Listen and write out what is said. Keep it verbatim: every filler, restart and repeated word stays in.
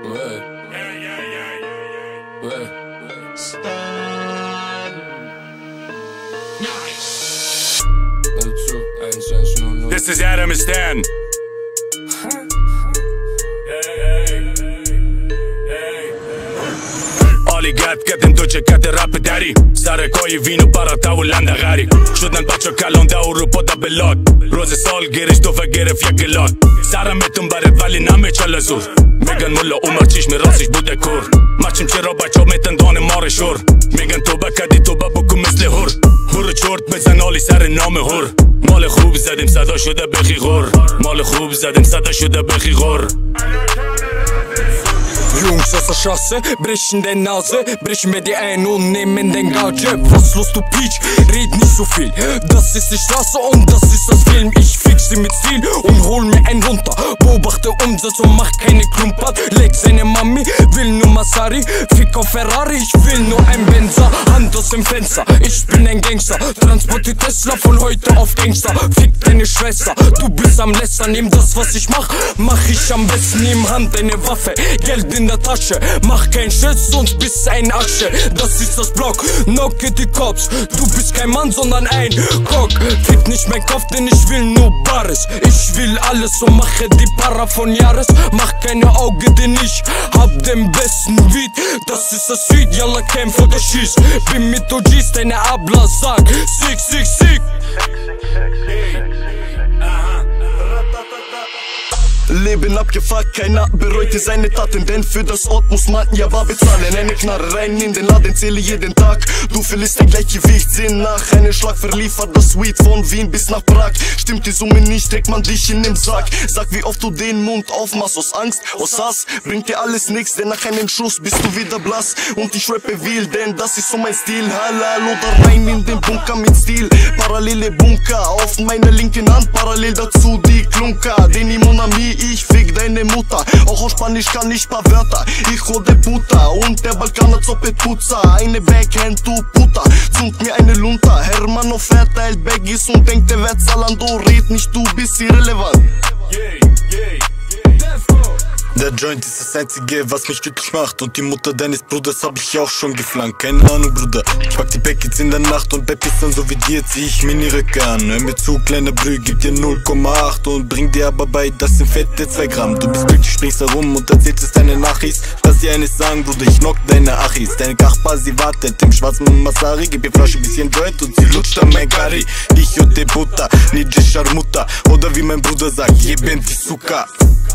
Ouais. Ouais. This is Adam and Stan. Ali gat këtë ndo që këtë rapë dari Sare koj i vinu para ta u landa gari Shut në bacho kalon da u rupo ta belot Roze sol geri shtofe geri fjekelot Sara me të mbaret vali na me qalëzur Megan mullo u mërqish me rasish bude kur Ma qim që roba qo me të ndoni marri shur Megan tuba ka di tuba buku misli hur Hurë qort me zanali sare na me hur Male خوب زدیم صدا شده بخی غور Male خوب زدیم صدا شده بخی غور Jungs aus der Straße, brechen der Nase, brechen mir die ein und nehmen den Gage. Was los du Peach, red nicht so viel. Das ist die Straße und das ist das Film. Ich fix sie mit Stil und hol mir einen runter. Beobachte Umsatz und mach keine Klumpert. Leg seine Mami, will nur Masari. Fick auf Ferrari, ich will nur ein Benzer. Hand aus dem Fenster, ich bin ein Gangster. Transporte Tesla von heute auf Gangster. Fick deine Schwester, du bist am Lästern. Nimm das was ich mach, mach ich am besten. Nimm Hand deine Waffe, Geld in der Tasche. Mach kein Schiss, sonst bist ein Asche. Das ist das Block, knocke die Cops. Du bist kein Mann, sondern ein Cock. Fick nicht mein Kopf, denn ich will nur Bares. Ich will alles und mache die Para von Jahres. Mach keine Auge, denn ich hab den besten Beat. Das ist das Sweet, yalla kämpf oder schieß. Bin mit O Gs, deine Abla sag Sieg, Sieg, Sieg. Leben abgefuckt, keiner bereute seine Taten, denn für das Ort muss man ja bar bezahlen. Eine Knarre rein in den Laden, zähle jeden Tag. Du verlierst dein Gleichgewicht, Sinn nach einem Schlag verliefert das Weed von Wien bis nach Prag. Stimmt die Summe nicht, trägt man dich in den Sack. Sag wie oft du den Mund aufmachst, aus Angst, aus Hass bringt dir alles nix, denn nach einem Schuss bist du wieder blass. Und ich rappe wild, denn das ist so mein Stil. Halal oder rein in den Bunker mit Stil. Parallele Bunker auf meiner linken Hand, parallel dazu die Klunker. Den Imonami, ich fick deine Mutter. Auch auf Spanisch kann ich paar Wörter. Ich hol de puta und der Balkaner zoppet puzza. Eine Backhand, du Puta, zund mir eine Lunta. Hermano verteilt Baggies und denkt der wird Zalando. Red nicht, du bist irrelevant. Der Joint ist das einzige, was mich glücklich macht. Und die Mutter deines Bruders hab ich auch schon geflankt. Keine Ahnung, Bruder, ich pack die Packets in der Nacht. Und bei Pissern so wie dir zieh ich mir die Röcke an. Hör mir zu, kleiner Brü, gib dir null Komma acht. Und bring dir aber bei, das sind fette zwei Gramm. Du bist glücklich, springst herum und erzählst es deine Nachricht. Lass dir eines sagen, Bruder, ich knock deine Achis. Deine Kachpa, sie wartet im schwarzen Masari. Gib ihr Flasche, bisschen Joint und sie lutscht an mein Curry. Ich und de Butter, Nije Sharmuta. Oder wie mein Bruder sagt, jebent die Suka.